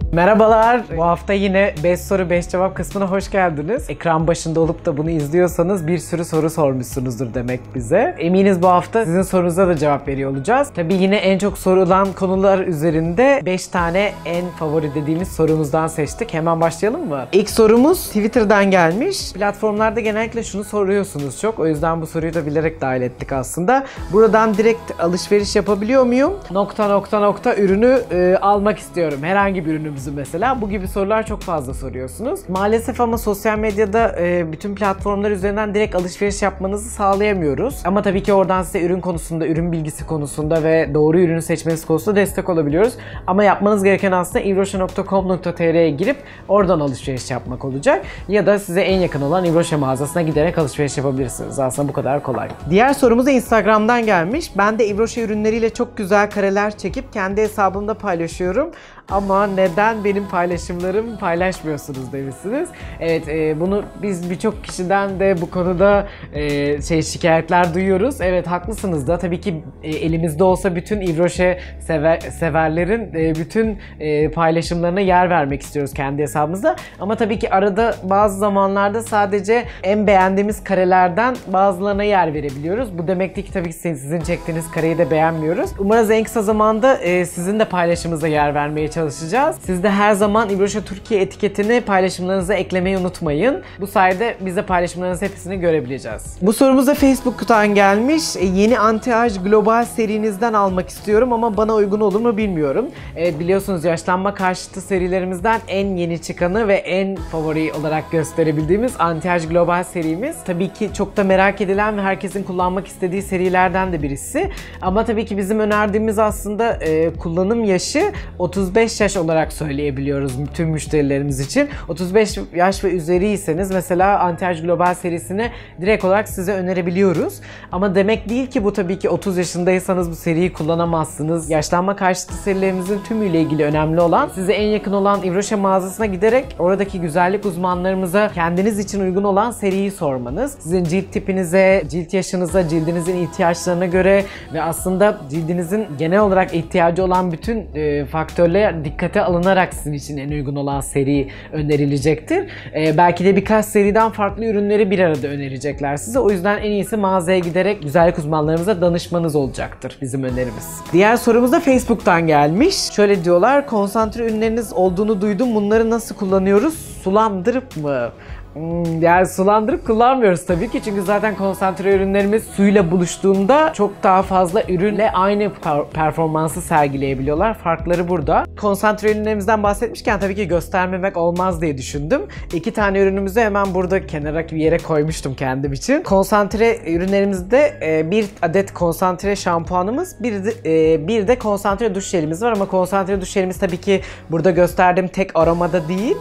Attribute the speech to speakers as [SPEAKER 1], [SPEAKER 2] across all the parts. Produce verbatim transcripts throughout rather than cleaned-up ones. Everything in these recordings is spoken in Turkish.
[SPEAKER 1] Merhabalar. Bu hafta yine beş soru beş cevap kısmına hoş geldiniz. Ekran başında olup da bunu izliyorsanız bir sürü soru sormuşsunuzdur demek bize. Eminiz bu hafta sizin sorunuza da cevap veriyor olacağız. Tabii yine en çok sorulan konular üzerinde beş tane en favori dediğimiz sorumuzdan seçtik. Hemen başlayalım mı? İlk sorumuz Twitter'dan gelmiş. Platformlarda genellikle şunu soruyorsunuz çok. O yüzden bu soruyu da bilerek dahil ettik aslında. Buradan direkt alışveriş yapabiliyor muyum? Nokta nokta nokta ürünü e, almak istiyorum. Herhangi bir ürünümüzü mesela. Bu gibi sorular çok fazla soruyorsunuz. Maalesef ama sosyal medyada e, bütün platformlar üzerinden direkt alışveriş yapmanızı sağlayamıyoruz. Ama tabii ki oradan size ürün konusunda, ürün bilgisi konusunda ve doğru ürünü seçmeniz konusunda destek olabiliyoruz. Ama yapmanız gereken aslında ivroşe nokta com nokta tr'ye girip oradan alışveriş yapmak olacak. Ya da size en yakın olan Ivroşe mağazasına giderek alışveriş yapabilirsiniz. Aslında bu kadar kolay. Diğer sorumuz da Instagram'dan gelmiş. Ben de Ivroşe ürünleriyle çok güzel kareler çekip kendi hesabımda paylaşıyorum. Ama neden benim paylaşımlarımı paylaşmıyorsunuz demişsiniz. Evet, e, bunu biz birçok kişiden de bu konuda e, şey şikayetler duyuyoruz. Evet, haklısınız da tabii ki e, elimizde olsa bütün Ivroşe sever, severlerin e, bütün e, paylaşımlarına yer vermek istiyoruz kendi hesabımızda. Ama tabii ki arada bazı zamanlarda sadece en beğendiğimiz karelerden bazılarına yer verebiliyoruz. Bu demek değil ki tabii ki sizin çektiğiniz kareyi de beğenmiyoruz. Umarız en kısa zamanda e, sizin de paylaşımınıza yer vermeye çalışacağız. Siz de her zaman Ivroşe Türkiye etiketini paylaşımlarınıza eklemeyi unutmayın. Bu sayede biz de paylaşımlarınızın hepsini görebileceğiz. Bu sorumuz da Facebook'tan gelmiş. E, yeni Anti-Age Global serinizden almak istiyorum ama bana uygun olur mu bilmiyorum. Evet, biliyorsunuz yaşlanma karşıtı serilerimizden en yeni çıkanı ve en favori olarak gösterebildiğimiz Anti-Age Global serimiz. Tabii ki çok da merak edilen ve herkesin kullanmak istediği serilerden de birisi. Ama tabii ki bizim önerdiğimiz aslında e, kullanım yaşı otuz beş yaş olarak söyleyebiliyoruz tüm müşterilerimiz için. otuz beş yaş ve üzeriyseniz mesela Anti-Age Global serisini direkt olarak size önerebiliyoruz. Ama demek değil ki bu tabii ki otuz yaşındaysanız bu seriyi kullanamazsınız. Yaşlanma karşıtı serilerimizin tümüyle ilgili önemli olan size en yakın olan Ivroşe mağazasına giderek oradaki güzellik uzmanlarımıza kendiniz için uygun olan seriyi sormanız. Sizin cilt tipinize, cilt yaşınıza, cildinizin ihtiyaçlarına göre ve aslında cildinizin genel olarak ihtiyacı olan bütün e, faktörler dikkate alınarak sizin için en uygun olan seri önerilecektir. Ee, belki de birkaç seriden farklı ürünleri bir arada önerecekler size. O yüzden en iyisi mağazaya giderek güzellik uzmanlarımıza danışmanız olacaktır bizim önerimiz. Diğer sorumuz da Facebook'tan gelmiş. Şöyle diyorlar, konsantre ürünleriniz olduğunu duydum. Bunları nasıl kullanıyoruz? Sulandırıp mı? Hmm, yani sulandırıp kullanmıyoruz tabii ki, çünkü zaten konsantre ürünlerimiz suyla buluştuğunda çok daha fazla ürünle aynı performansı sergileyebiliyorlar. Farkları burada. Konsantre ürünlerimizden bahsetmişken tabii ki göstermemek olmaz diye düşündüm. İki tane ürünümüzü hemen burada kenara bir yere koymuştum kendim için. Konsantre ürünlerimizde bir adet konsantre şampuanımız, bir de, bir de konsantre duş jelimiz var ama konsantre duş jelimiz tabii ki burada gösterdiğim tek aromada değil,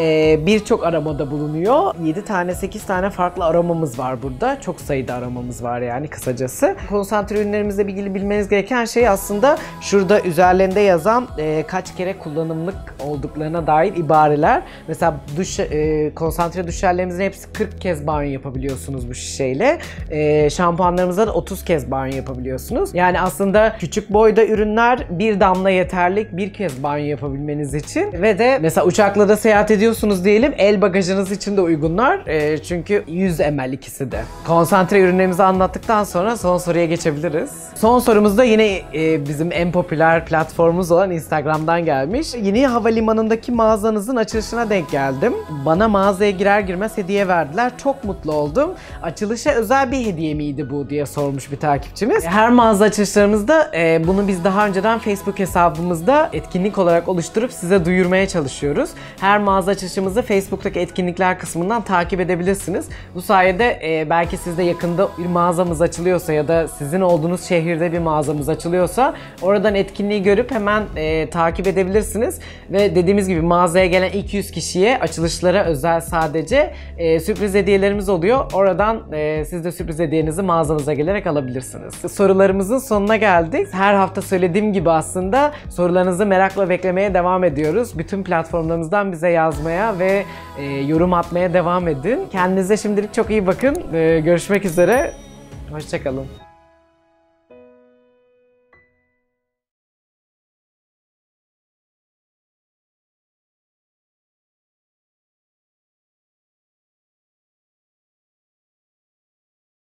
[SPEAKER 1] birçok aromada bulunuyor. yedi tane sekiz tane farklı aromamız var burada. Çok sayıda aromamız var yani kısacası. Konsantre ürünlerimizle ilgili bilmeniz gereken şey aslında şurada üzerlerinde yazan e, kaç kere kullanımlık olduklarına dair ibareler. Mesela duş, e, konsantre duş jellerimizin hepsi kırk kez banyo yapabiliyorsunuz bu şişeyle. E, şampuanlarımızda da otuz kez banyo yapabiliyorsunuz. Yani aslında küçük boyda ürünler bir damla yeterlik bir kez banyo yapabilmeniz için. Ve de mesela uçakla da seyahat ediyorsunuz diyelim, el bagajınız için de uygunlar. E, çünkü yüz mililitre ikisi de. Konsantre ürünlerimizi anlattıktan sonra son soruya geçebiliriz. Son sorumuz da yine e, bizim en popüler platformumuz olan Instagram'dan gelmiş. Yeni havalimanındaki mağazanızın açılışına denk geldim. Bana mağazaya girer girmez hediye verdiler. Çok mutlu oldum. Açılışa özel bir hediye miydi bu diye sormuş bir takipçimiz. Her mağaza açılışlarımızda e, bunu biz daha önceden Facebook hesabımızda etkinlik olarak oluşturup size duyurmaya çalışıyoruz. Her mağaza açılışımızda Facebook'taki etkinlikler kısmından takip edebilirsiniz. Bu sayede e, belki sizde yakında bir mağazamız açılıyorsa ya da sizin olduğunuz şehirde bir mağazamız açılıyorsa oradan etkinliği görüp hemen e, takip edebilirsiniz. Ve dediğimiz gibi mağazaya gelen ilk yüz kişiye açılışlara özel sadece e, sürpriz hediyelerimiz oluyor. Oradan e, siz de sürpriz hediyenizi mağazanıza gelerek alabilirsiniz. Sorularımızın sonuna geldik. Her hafta söylediğim gibi aslında sorularınızı merakla beklemeye devam ediyoruz. Bütün platformlarımızdan bize yazmaya ve e, yorum atmaya devam edin. Kendinize şimdilik çok iyi bakın. E, görüşmek üzere. Hoşça kalın.